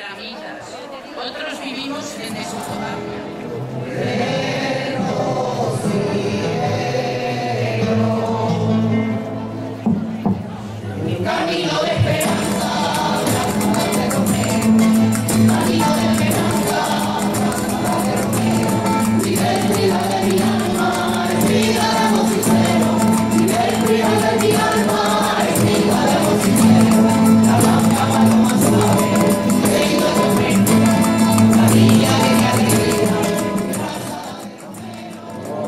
dramitas, otros vivimos en desocupación. Camino de esperanza, de Romero, camino de esperanza, de Romero, vive el vida de mi alma, es vida de amor sincero, vive el vida de mi alma, es vida de amor sincero, la blanca paloma suave, querido Romero, la niña de mi alegría, raza de Romero.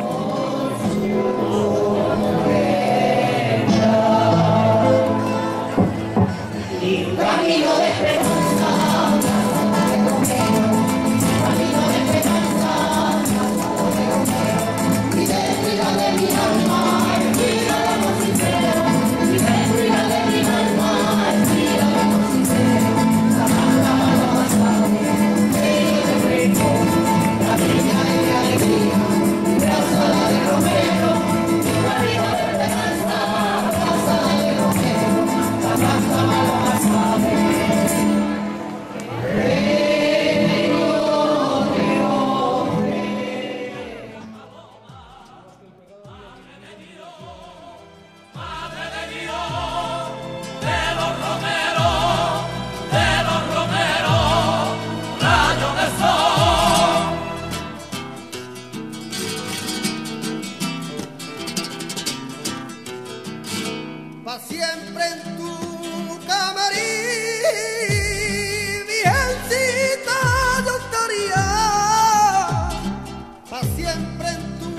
Camino de esperanza, de Romero, camino de esperanza, de Romero, vive el vida de mi alma, es vida de amor sincero, vive el vida de mi alma, es vida de amor sincero, la blanca paloma suave, querido Romero, la niña de mi alegría, raza de Romero, camino de esperanza, raza de Romero, la blanca paloma suave. Pa' siempre en tu camarín, virgencita, yo estaría. Pa' siempre en tu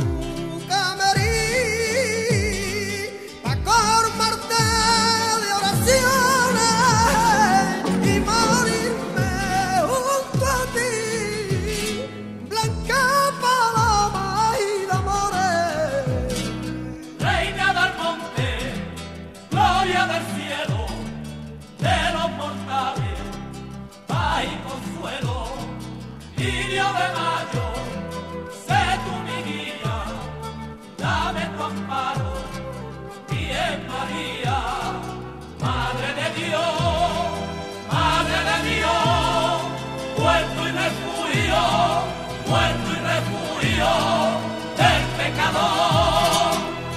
camarín, pa' colmarte de oraciones y morirme junto a ti, blanca paloma y de amores. Reina del monte, gloria del cielo, de los mortales, paz y consuelo, lirio de mayo, sé tú mi guía, dame tu amparo, bien María, Madre de Dios, puerto y refugio del pecador.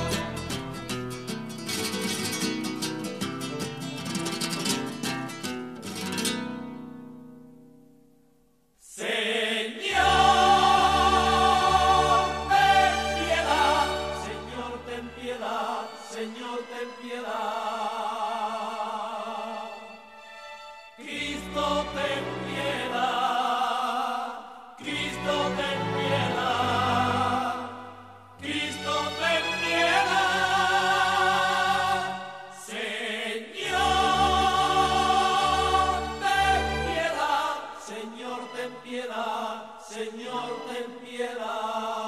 Señor, ten piedad. Cristo, ten piedad. Cristo, ten piedad. Cristo, ten piedad. Señor, ten piedad. Señor, ten piedad. Señor, ten piedad.